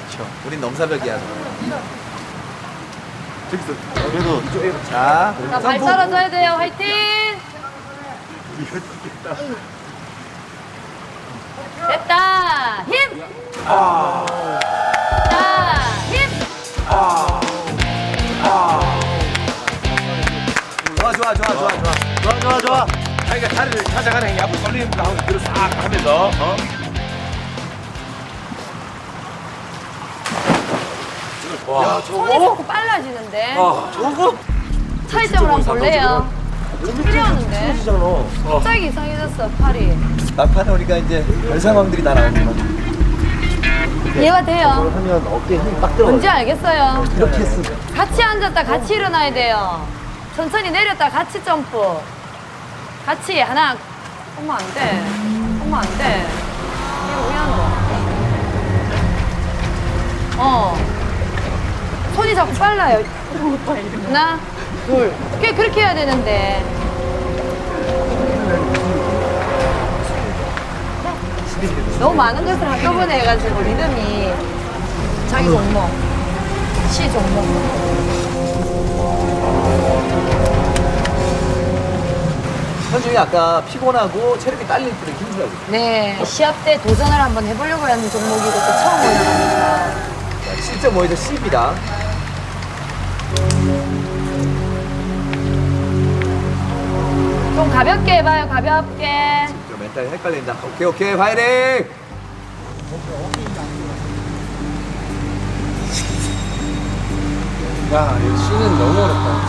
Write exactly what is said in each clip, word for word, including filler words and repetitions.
그렇죠. 우린 넘사벽이야. 저기서 그래도 자, 자, 발 떨어져야 돼요. 화이팅! 됐다. 힘. 아. 자, 힘. 아. 아. 좋아, 좋아, 좋아, 좋아, 좋아. 좋아 좋아 좋아. 자기가 다리를 찾아가는 야구 걸리는 거 하고 뒤로 싹 하면서, 어? 야, 손이 자꾸 빨라지는데. 아, 저거 차이점을 한번 볼래요? 필요하는데. 잖아. 갑자기 이상해졌어, 팔이. 막판에 우리가 이제 별 상황들이 다 나오지만. 이해가 돼요. 하면 어깨에 힘이 빡 들어. 뭔지 알겠어요. 이렇게 했으면. 같이 앉았다 같이 일어나야 돼요. 천천히 내렸다 같이 점프. 같이 하나. 어머 안 돼. 어머 안 돼. 이거 왜 안 돼? 어. 손이 자꾸 빨라요. 하나, 둘. 꽤 그렇게 해야 되는데. 너무 많은 것을 한꺼번에 해가지고 리듬이 자기 종목, 시 종목. 현중이 아까 피곤하고 체력이 딸릴 때 힘들다고. 네, 시합 때 도전을 한번 해보려고 하는 종목이고 또 처음 올라가니까. 칠 점 오에서 십이다. 좀 가볍게 해봐요, 가볍게. 좀 멘탈이 헷갈린다. 오케이, 오케이, 파이팅! 야, 이 시는 너무 어렵다,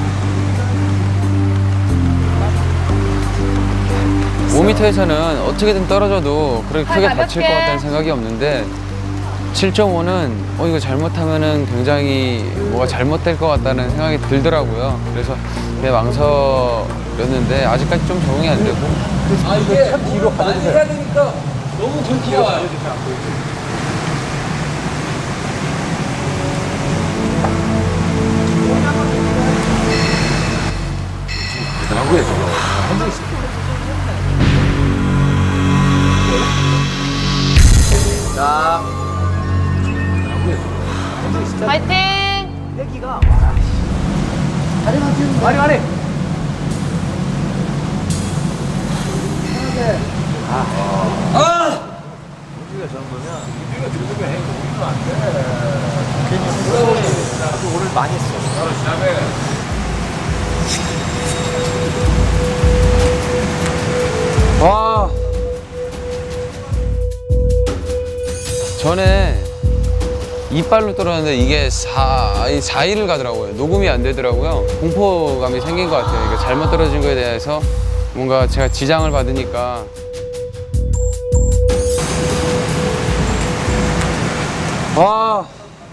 진짜. 오 미터에서는 어떻게든 떨어져도 그렇게 크게 가볍게. 다칠 것 같다는 생각이 없는데 칠 점 오는 어 이거 잘못하면은 굉장히 뭐가 잘못될 것 같다는 생각이 들더라고요. 그래서 그냥 망설였는데 아직까지 좀 적응이 안 되고. 아, 이게 참 뒤로 많이 해야 되니까 너무 뒤로 와요. 대단한 거예요, 저거. 한정이 씨. 자. 파이팅! 애기가. 다리 맞추는 거. 말이 말이. 아. 아! 우리가 저런 거면, 우리가 들으면 해. 우리는 안 돼. 괜히 나도 오늘 많이 했어. 바로 시작해. 와. 전에 이빨로 떨었는데 이게 사, 사 일을 가더라고요. 녹음이 안 되더라고요. 공포감이 생긴 것 같아요. 이게 잘못 떨어진 거에 대해서 뭔가 제가 지장을 받으니까. 와.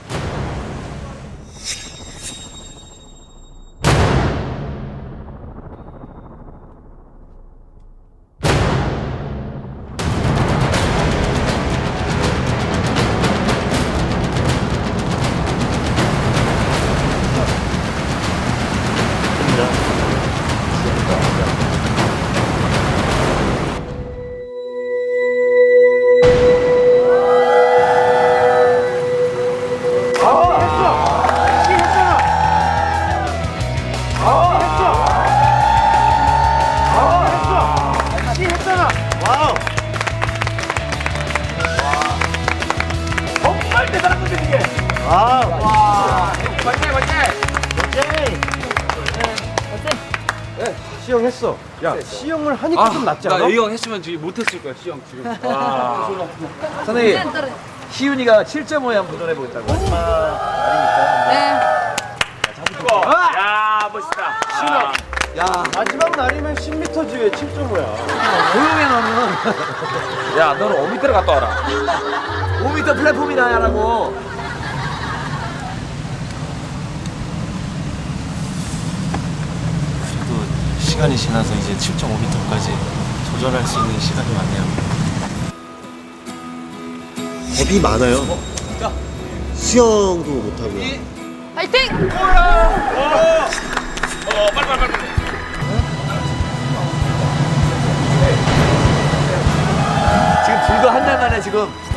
시영했어. 야, 시영을 하니까 아, 좀 낫지 않아? 나 A형 했으면 지금 못했을 거야, C형 지금. 와. 선생님, 희윤이가 칠 점 오에 한번 도전해보겠다고. 마지막 날이니까. 네. 야, 멋있다. 시영. 야, 마지막 날이면 십 미터지 왜 칠 점 오야? 고용해 놓으면. 야, 너는 오 미터를 갔다 와라. 오 미터 플랫폼이나 하라고. 시간이 지나서 이제 칠 점 오 미터까지 도전할 수 있는 시간이 왔네요. 겁이 많아요. 수영도 못하고요. 파이팅! 어, 빨리, 빨리, 빨리. 지금 불과 한 달 만에 지금